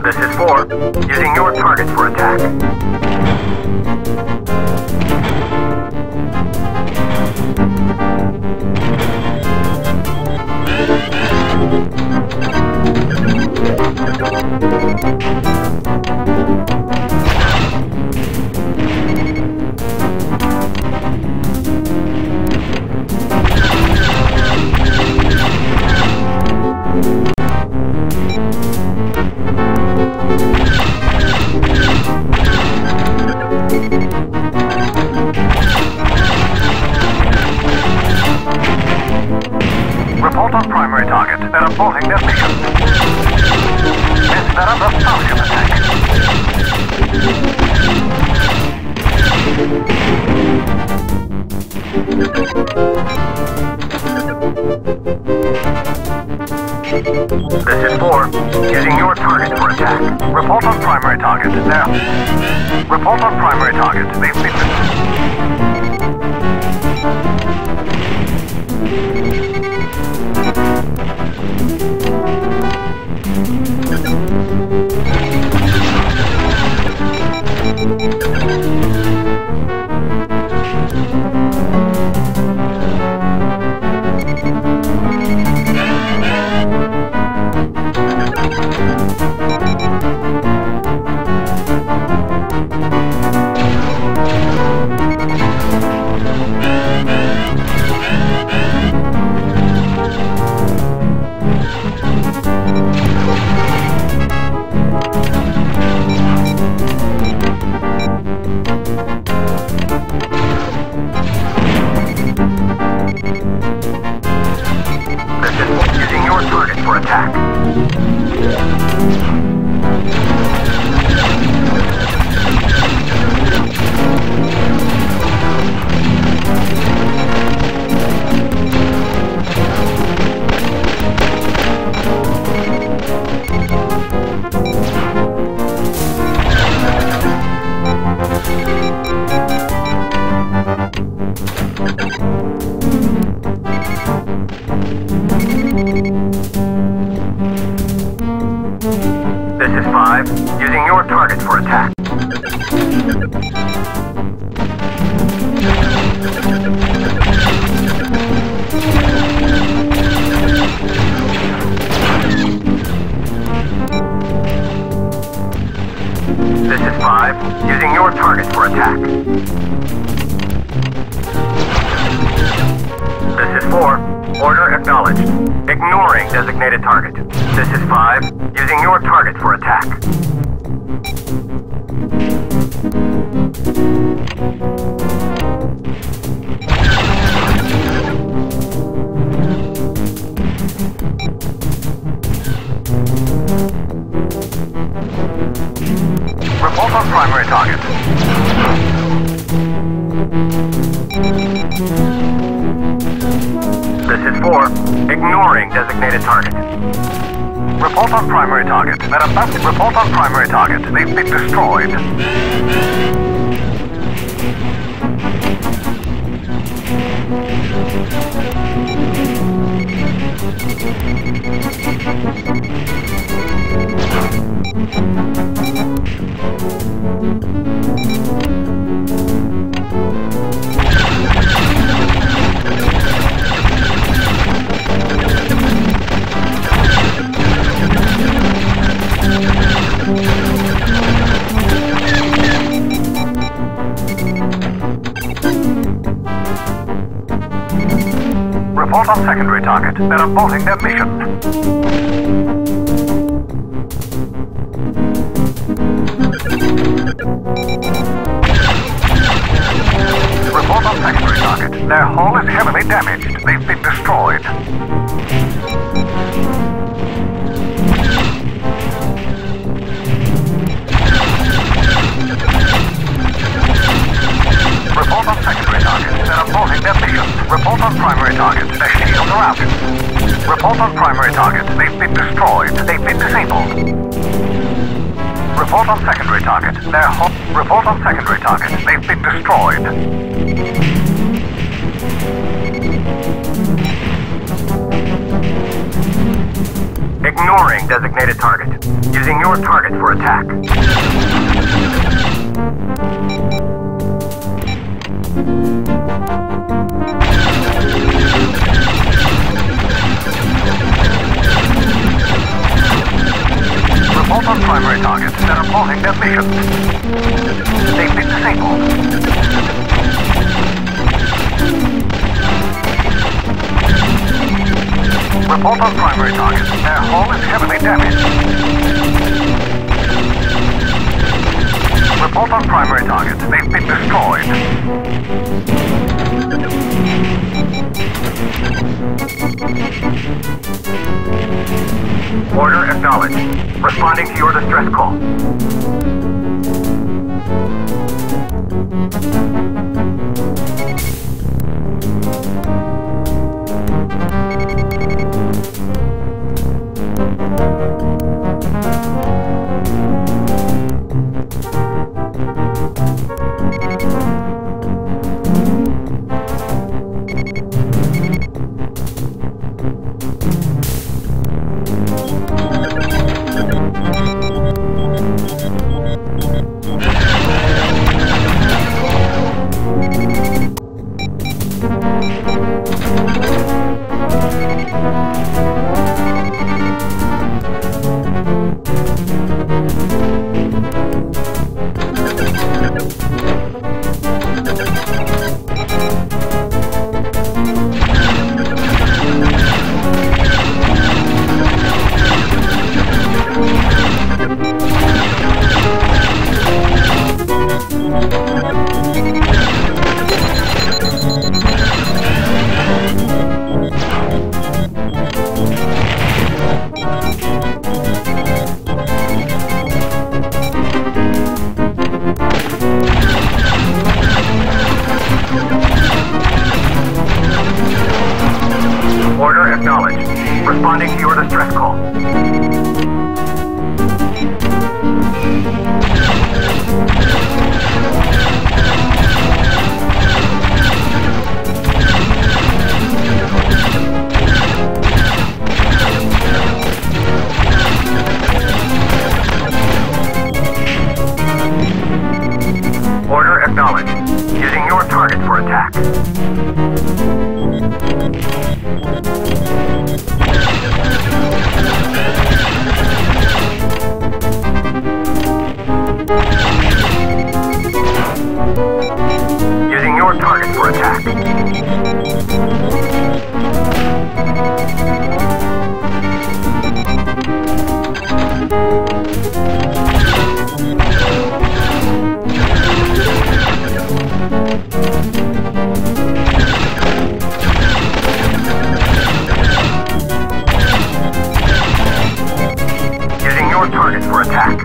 This is 4. Using your target for attack. Report on primary target. They're aborting their mission. It's their other Falcon attack. This is 4. Using your target for attack. Report on primary target. There. Report on primary target. They've been... This is 5. Using your target for attack. This is 5. Using your target for attack. This is 4. Order acknowledged. Ignoring designated target. This is 5. Using your target for attack. Report on primary target. This is 4. Ignoring designated target. Report on primary target. They're about to report on primary target. They've been destroyed. Report on secondary target. They're aborting their mission. Report on secondary target. Their hull is heavily damaged. They've been destroyed. Report on secondary target. They're aborting their mission. Report on primary target. Their shields are out. Report on primary target. They've been destroyed. They've been disabled. Report on secondary target. Their hull. Report on secondary target. They've been destroyed. Ignoring designated target. Using your your target for attack. Report on primary targets that are pausing their mission. They've been disabled. Report on primary targets. Their hull is heavily damaged. Report on primary targets. They've been destroyed. Order acknowledged. Responding to your distress call. Order acknowledged. Responding to your distress call. Order acknowledged. Using your target for attack. Using your target for attack. Using your target for attack.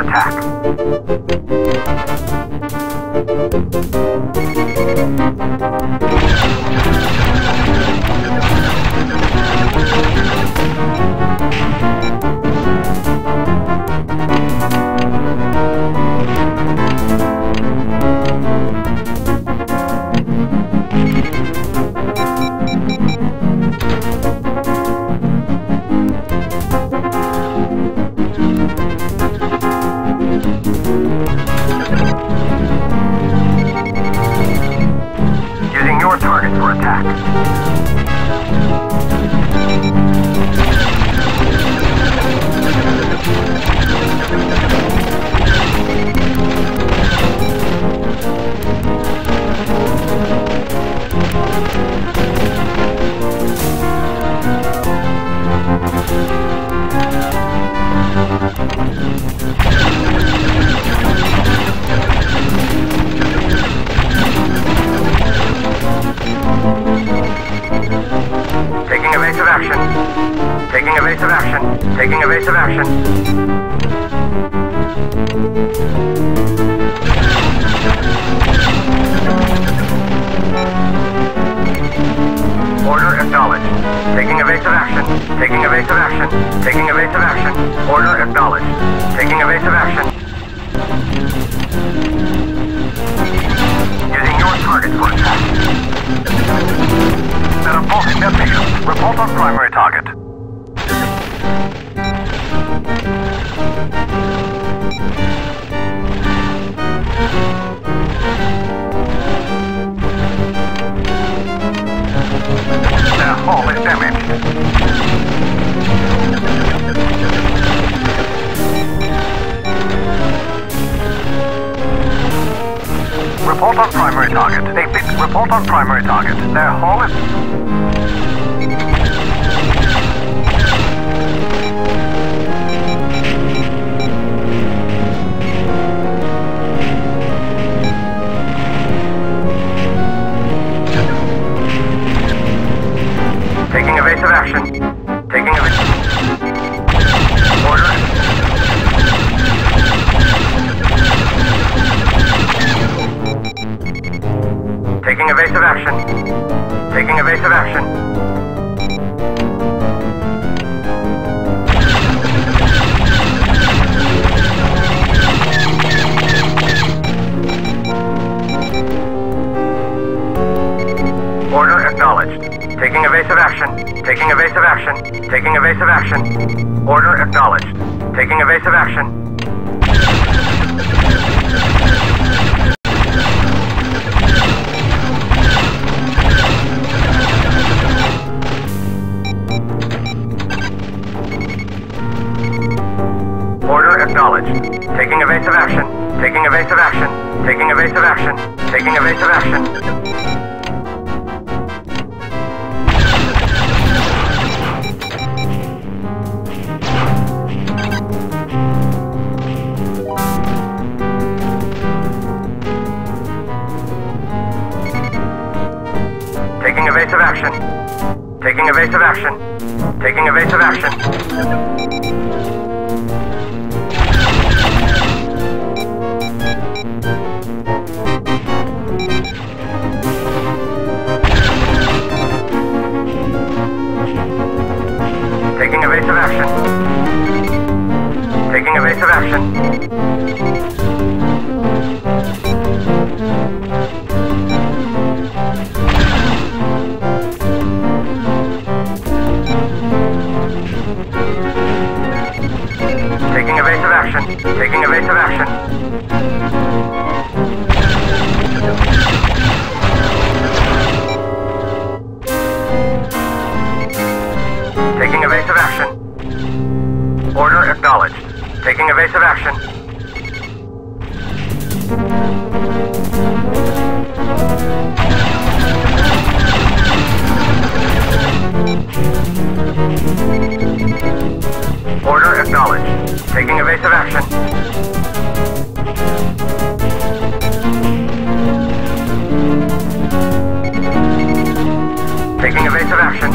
attack. Using your target for attack. Taking evasive action. Taking evasive action. Taking evasive action. Order acknowledged. Taking evasive action. Taking evasive action. Taking evasive action. Order acknowledged. Taking evasive action. Using your target for attack. Set a bolting destination. Report on primary target. Their hull is damaged. Report on primary target. Report on primary target. Their hull is... Taking evasive action. Taking evasive... Order. Taking evasive action. Taking evasive action. Order acknowledged. Taking evasive action. Taking evasive action. Taking evasive action. Order acknowledged. Taking evasive action. Order acknowledged. Taking evasive action. Taking evasive action. Taking evasive action. Taking evasive action. Taking evasive action. Taking evasive action. Taking evasive action. Taking evasive action. Taking evasive action. Taking evasive action. Taking evasive action. Taking evasive action. Order acknowledged. Taking evasive action. Order acknowledged. Taking evasive action. Taking evasive action.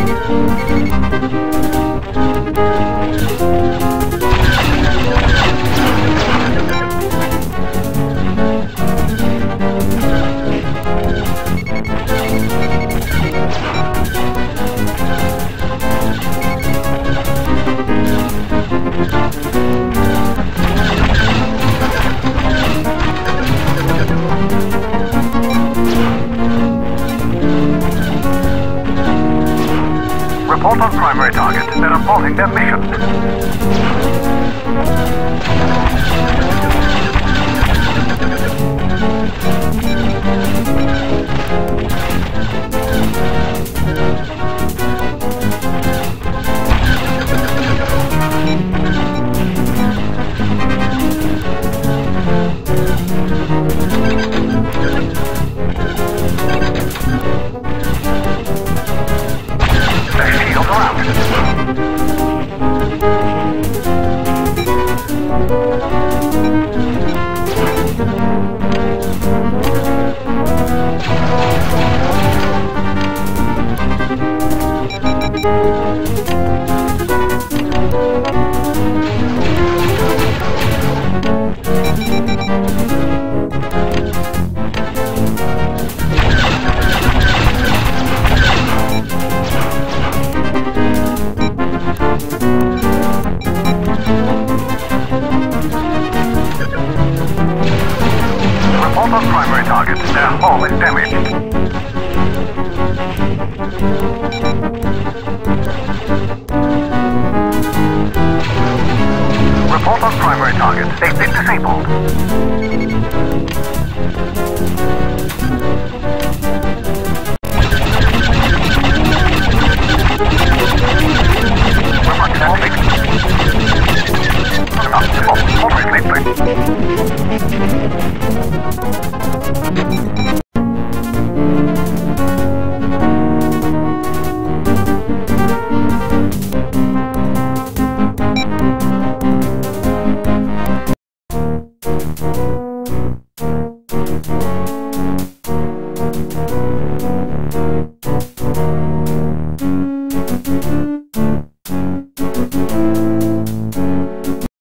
hull is damaged. Report on primary targets. They've been disabled. Moderately.